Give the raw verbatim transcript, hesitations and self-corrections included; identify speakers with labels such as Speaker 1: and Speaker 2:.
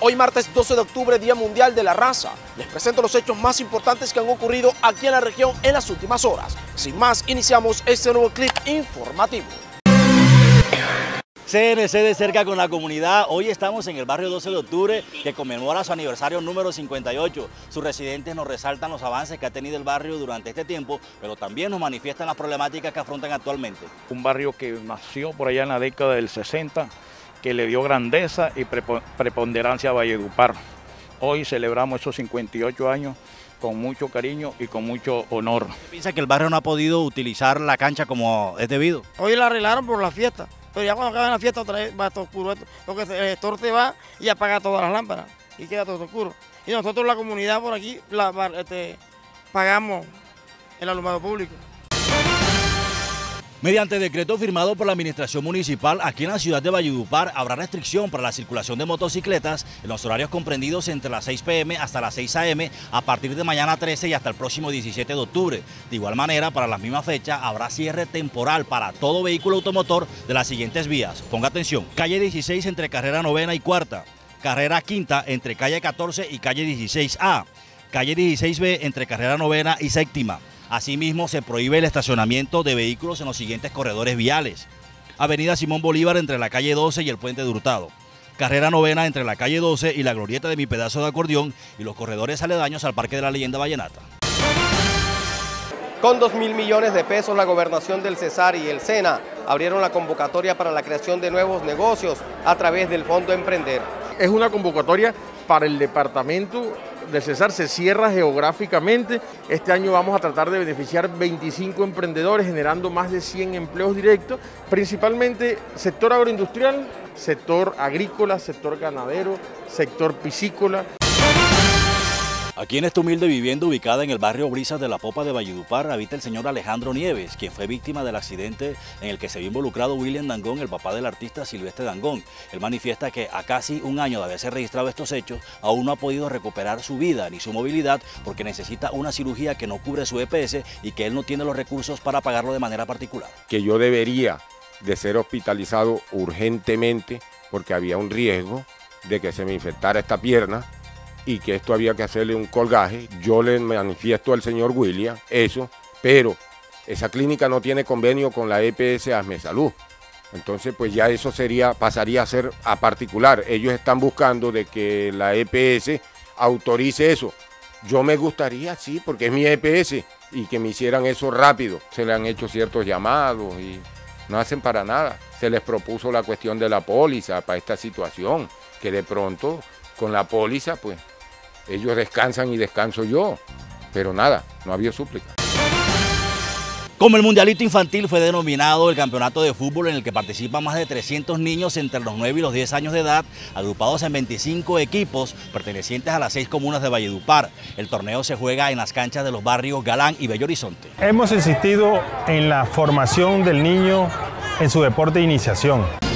Speaker 1: Hoy martes doce de octubre, Día Mundial de la Raza, les presento los hechos más importantes que han ocurrido aquí en la región en las últimas horas. Sin más, iniciamos este nuevo clip informativo.
Speaker 2: C N C de cerca con la comunidad. Hoy estamos en el barrio doce de octubre que conmemora su aniversario número cincuenta y ocho. Sus residentes nos resaltan los avances que ha tenido el barrio durante este tiempo, pero también nos manifiestan las problemáticas que afrontan actualmente.
Speaker 3: Un barrio que nació por allá en la década del sesenta, que le dio grandeza y preponderancia a Valledupar. Hoy celebramos esos cincuenta y ocho años con mucho cariño y con mucho honor.
Speaker 2: ¿Piensa que el barrio no ha podido utilizar la cancha como es debido?
Speaker 4: Hoy la arreglaron por la fiesta. Pero ya cuando acabe la fiesta otra vez va todo oscuro esto, porque el gestor te va y apaga todas las lámparas y queda todo oscuro. Y nosotros la comunidad por aquí la, este, pagamos el alumbrado público.
Speaker 2: Mediante decreto firmado por la administración municipal, aquí en la ciudad de Valledupar habrá restricción para la circulación de motocicletas en los horarios comprendidos entre las seis pe eme hasta las seis a eme a partir de mañana trece y hasta el próximo diecisiete de octubre. De igual manera, para la misma fecha habrá cierre temporal para todo vehículo automotor de las siguientes vías. Ponga atención: calle dieciséis entre carrera novena y cuarta, carrera quinta entre calle catorce y calle dieciséis a, calle dieciséis be entre carrera novena y séptima. Asimismo, se prohíbe el estacionamiento de vehículos en los siguientes corredores viales: avenida Simón Bolívar entre la calle doce y el puente de Hurtado, carrera novena entre la calle doce y la glorieta de Mi Pedazo de Acordeón, y los corredores aledaños al Parque de la Leyenda Vallenata.
Speaker 5: Con dos mil millones de pesos, la Gobernación del Cesar y el SENA abrieron la convocatoria para la creación de nuevos negocios a través del Fondo Emprender.
Speaker 6: Es una convocatoria para el departamento del Cesar, se cierra geográficamente. Este año vamos a tratar de beneficiar veinticinco emprendedores, generando más de cien empleos directos, principalmente sector agroindustrial, sector agrícola, sector ganadero, sector piscícola.
Speaker 2: Aquí en esta humilde vivienda ubicada en el barrio Brisas de la Popa de Valledupar habita el señor Alejandro Nieves, quien fue víctima del accidente en el que se vio involucrado William Dangón, el papá del artista Silvestre Dangón. Él manifiesta que a casi un año de haberse registrado estos hechos, aún no ha podido recuperar su vida ni su movilidad porque necesita una cirugía que no cubre su e pe ese y que él no tiene los recursos para pagarlo de manera particular.
Speaker 7: Que yo debería de ser hospitalizado urgentemente porque había un riesgo de que se me infectara esta pierna y que esto había que hacerle un colgaje. Yo le manifiesto al señor William eso, pero esa clínica no tiene convenio con la e pe ese Asme Salud. Entonces pues ya eso sería, pasaría a ser a particular. Ellos están buscando de que la e pe ese autorice eso. Yo me gustaría, sí, porque es mi e pe ese, y que me hicieran eso rápido. Se le han hecho ciertos llamados y no hacen para nada. Se les propuso la cuestión de la póliza para esta situación, que de pronto con la póliza pues ellos descansan y descanso yo, pero nada, no había súplica.
Speaker 2: Como el Mundialito Infantil fue denominado el campeonato de fútbol en el que participan más de trescientos niños entre los nueve y los diez años de edad, agrupados en veinticinco equipos pertenecientes a las seis comunas de Valledupar. El torneo se juega en las canchas de los barrios Galán y Bello Horizonte.
Speaker 8: Hemos insistido en la formación del niño en su deporte de iniciación.